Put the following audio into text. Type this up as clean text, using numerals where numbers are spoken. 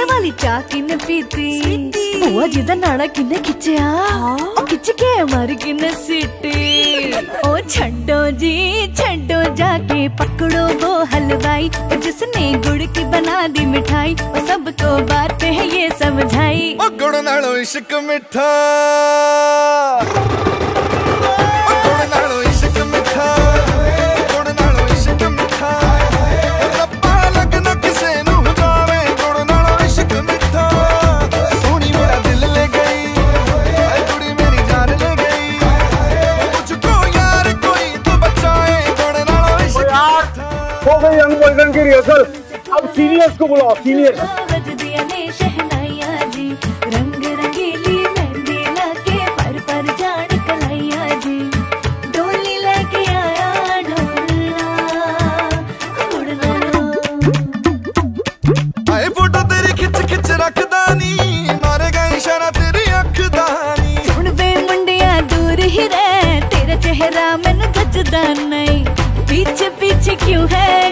वाली चाह किन्ने पीती, बुआ जी दा नाड़ा किन्ने खिंचया, ओ खिंच के मारी किन्ने सीटी। ओ छड्डो जी छड्डो, जाके पकड़ो वो हलवाई, ओ जिसने गुड़ की बना दी मिठाई, ओ सबको बात है ये समझाई। ओ गुड़ नालों इश्क मिठा, हो गई यंग बॉयफ्रेंड की रिहर्सल, अब सीनियर्स को बुलाओ। सीनियर्स रंग रंगीली मेहंदी लाके पर जान कलाइया जी, डोली लेके आया ढोलना उड़ना लो। आए फोटो तेरी खिच खिच रखदा नी, मारेगा इशारा तेरी अख दा नी। सुन बे मुंडिया दूर ही रह, तेरा चेहरा मैनू जचदा नहीं, पीछे पीछे क्यों है